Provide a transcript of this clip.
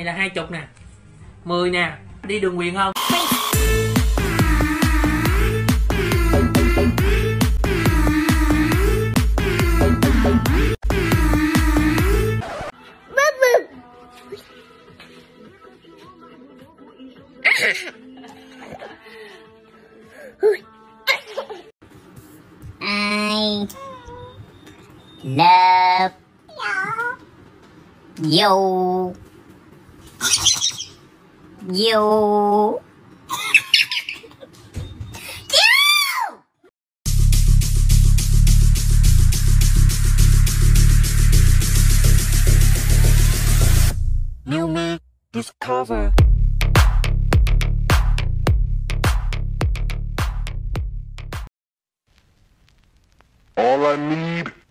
này là 20 nè, 10 nè, đi đường Quyền không? I love you. You. New me discover. All I need